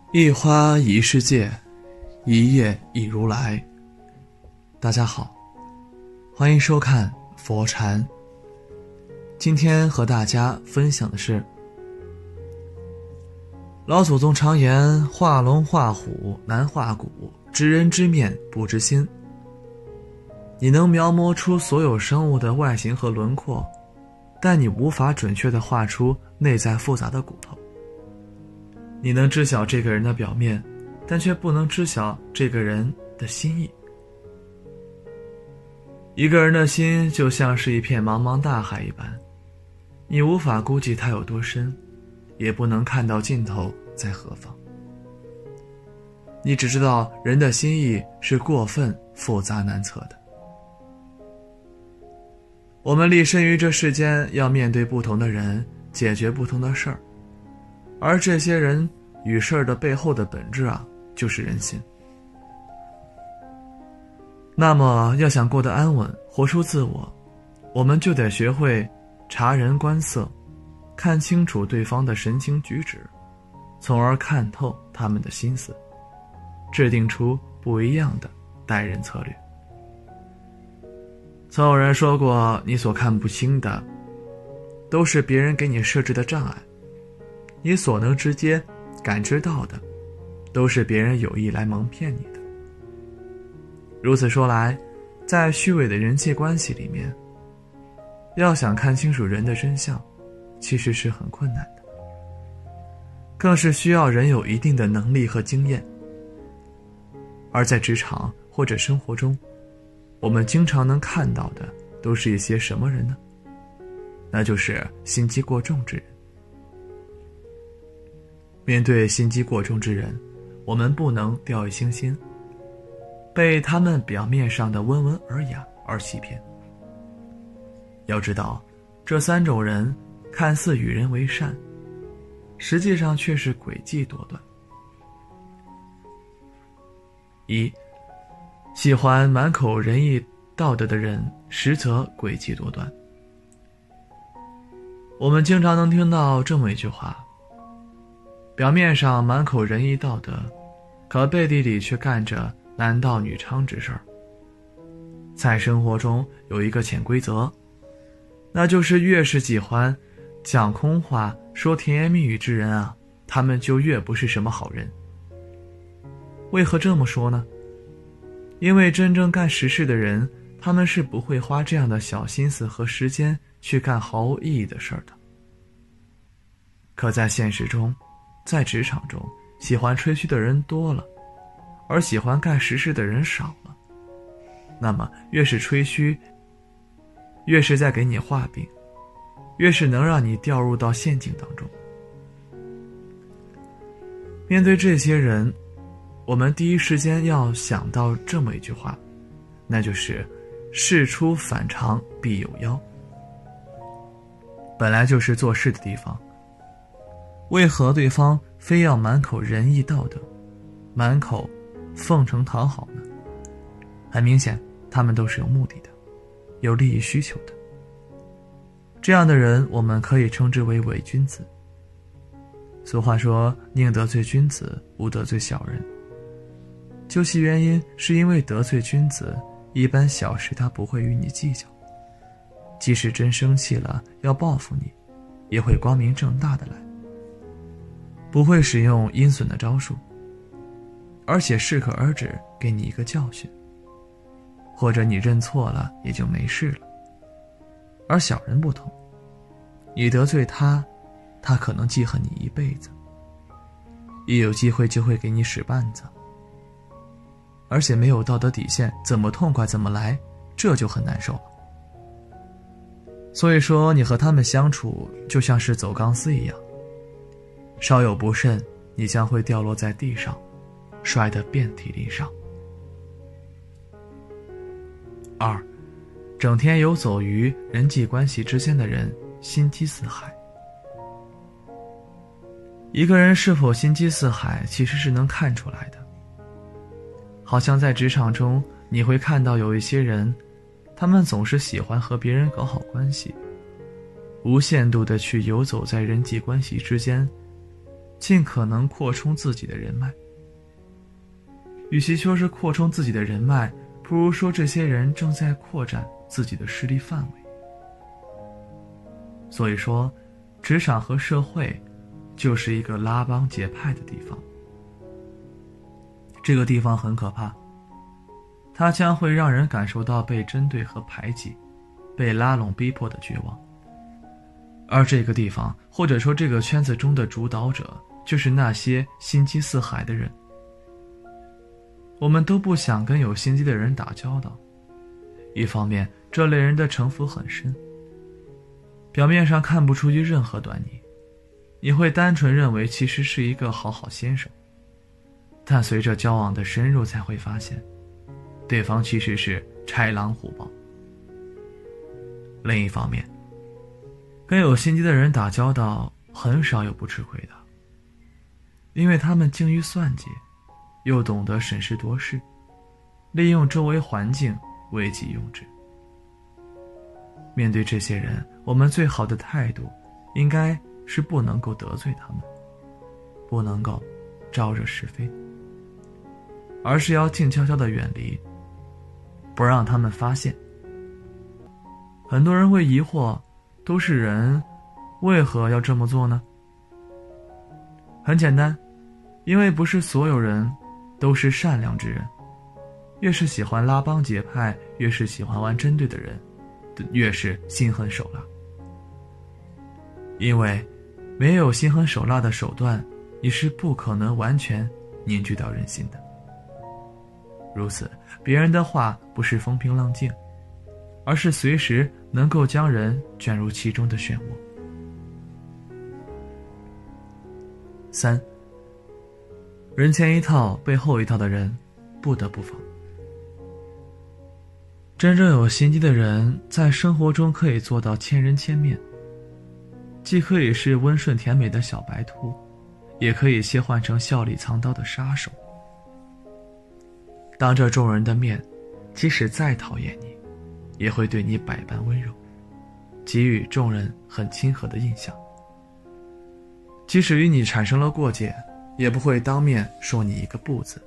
一花一世界，一叶一如来。大家好，欢迎收看佛禅。今天和大家分享的是，老祖宗常言，画龙画虎难画骨，知人知面不知心。你能描摹出所有生物的外形和轮廓，但你无法准确地画出内在复杂的骨头。你能知晓这个人的表面，但却不能知晓这个人的心意。一个人的心就像是一片茫茫大海一般，你无法估计它有多深，也不能看到尽头在何方。你只知道人的心意是过分复杂难测的。我们立身于这世间，要面对不同的人，解决不同的事儿，而这些人与事儿的背后的本质就是人心。那么要想过得安稳，活出自我，我们就得学会察人观色，看清楚对方的神情举止，从而看透他们的心思，制定出不一样的待人策略。曾有人说过，你所看不清的都是别人给你设置的障碍，你所能直接感知到的都是别人有意来蒙骗你的。如此说来，在虚伪的人际关系里面，要想看清楚人的真相，其实是很困难的，更是需要人有一定的能力和经验。而在职场或者生活中，我们经常能看到的都是一些什么人呢？那就是心机过重之人。面对心机过重之人，我们不能掉以轻心，被他们表面上的温文尔雅而欺骗。要知道，这三种人看似与人为善，实际上却是诡计多端。一，喜欢满口仁义道德的人，实则诡计多端。我们经常能听到这么一句话，表面上满口仁义道德，可背地里却干着男盗女娼之事儿。在生活中有一个潜规则，那就是越是喜欢讲空话说甜言蜜语之人他们就越不是什么好人。为何这么说呢？因为真正干实事的人，他们是不会花这样的小心思和时间去干毫无意义的事儿的。可在现实中，在职场中，喜欢吹嘘的人多了，而喜欢干实事的人少了。那么越是吹嘘，越是在给你画饼，越是能让你掉入到陷阱当中。面对这些人，我们第一时间要想到这么一句话，那就是事出反常必有妖。本来就是做事的地方，为何对方非要满口仁义道德，满口奉承讨好呢？很明显，他们都是有目的的，有利益需求的。这样的人，我们可以称之为伪君子。俗话说，宁得罪君子，不得罪小人。究其原因，是因为得罪君子，一般小事他不会与你计较，即使真生气了要报复你，也会光明正大的来，不会使用阴损的招数，而且适可而止，给你一个教训，或者你认错了也就没事了。而小人不同，你得罪他，他可能记恨你一辈子，一有机会就会给你使绊子，而且没有道德底线，怎么痛快怎么来，这就很难受了。所以说，你和他们相处就像是走钢丝一样，稍有不慎，你将会掉落在地上，摔得遍体鳞伤。二，整天游走于人际关系之间的人，心机四海。一个人是否心机四海，其实是能看出来的。好像在职场中，你会看到有一些人，他们总是喜欢和别人搞好关系，无限度地去游走在人际关系之间， 尽可能扩充自己的人脉。与其说是扩充自己的人脉，不如说这些人正在扩展自己的势力范围。所以说，职场和社会就是一个拉帮结派的地方。这个地方很可怕，它将会让人感受到被针对和排挤，被拉拢逼迫的绝望。而这个地方，或者说这个圈子中的主导者，就是那些心机四海的人。我们都不想跟有心机的人打交道，一方面这类人的城府很深，表面上看不出去任何端倪，你会单纯认为其实是一个好好先生，但随着交往的深入才会发现，对方其实是豺狼虎豹。另一方面，跟有心机的人打交道很少有不吃亏的，因为他们精于算计，又懂得审时度势，利用周围环境为己用之。面对这些人，我们最好的态度应该是不能够得罪他们，不能够招惹是非，而是要静悄悄地远离，不让他们发现。很多人会疑惑，都是人，为何要这么做呢？很简单，因为不是所有人都是善良之人，越是喜欢拉帮结派，越是喜欢玩针对的人，越是心狠手辣。因为没有心狠手辣的手段，你是不可能完全凝聚到人心的。如此，别人的话不是风平浪静，而是随时能够将人卷入其中的漩涡。3. 人前一套背后一套的人不得不防。真正有心机的人在生活中可以做到千人千面，既可以是温顺甜美的小白兔，也可以切换成笑里藏刀的杀手。当着众人的面，即使再讨厌你，也会对你百般温柔，给予众人很亲和的印象。即使与你产生了过节，也不会当面说你一个不字。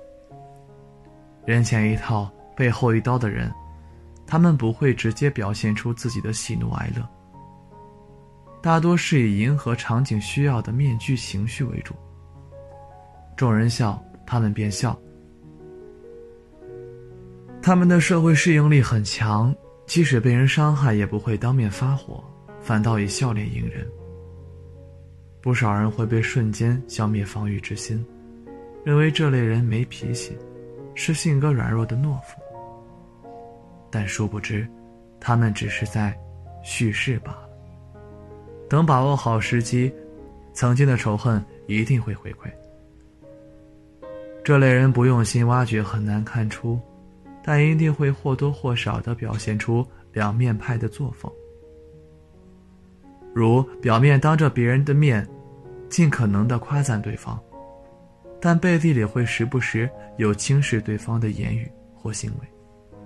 人前一套背后一刀的人，他们不会直接表现出自己的喜怒哀乐，大多是以迎合场景需要的面具情绪为主。众人笑，他们便笑。他们的社会适应力很强，即使被人伤害也不会当面发火，反倒以笑脸迎人。不少人会被瞬间消灭防御之心，认为这类人没脾气，是性格软弱的懦夫。但殊不知，他们只是在蓄势罢了。等把握好时机，曾经的仇恨一定会回馈。这类人不用心挖掘很难看出，但一定会或多或少地表现出两面派的作风。如表面当着别人的面尽可能地夸赞对方，但背地里会时不时有轻视对方的言语或行为。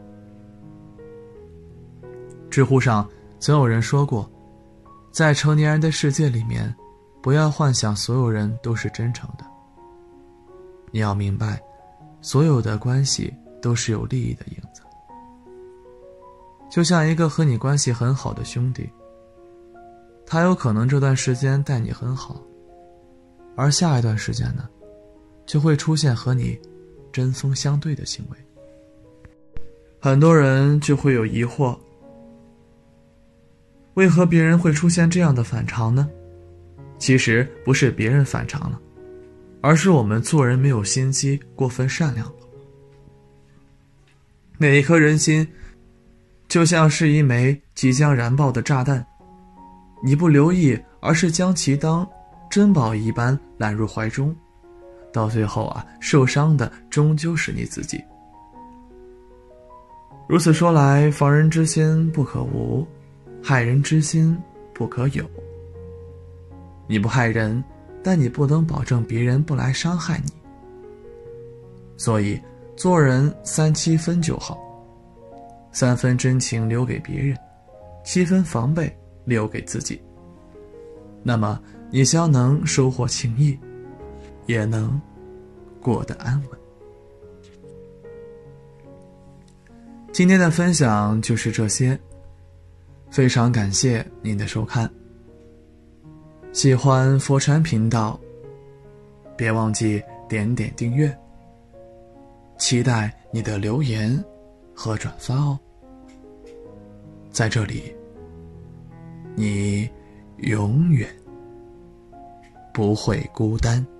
知乎上曾有人说过，在成年人的世界里面，不要幻想所有人都是真诚的。你要明白，所有的关系都是有利益的影子。就像一个和你关系很好的兄弟，他有可能这段时间待你很好，而下一段时间呢，就会出现和你针锋相对的行为。很多人就会有疑惑，为何别人会出现这样的反常呢？其实不是别人反常了，而是我们做人没有心机，过分善良了。每一颗人心就像是一枚即将燃爆的炸弹，你不留意，而是将其当珍宝一般揽入怀中，到最后受伤的终究是你自己。如此说来，防人之心不可无，害人之心不可有。你不害人，但你不能保证别人不来伤害你。所以做人3-7分就好，3分真情留给别人，7分防备留给自己。 那么你将能收获情谊，也能过得安稳。今天的分享就是这些，非常感谢您的收看。喜欢佛禅频道，别忘记点点订阅，期待你的留言和转发哦。在这里，你永远不会孤单。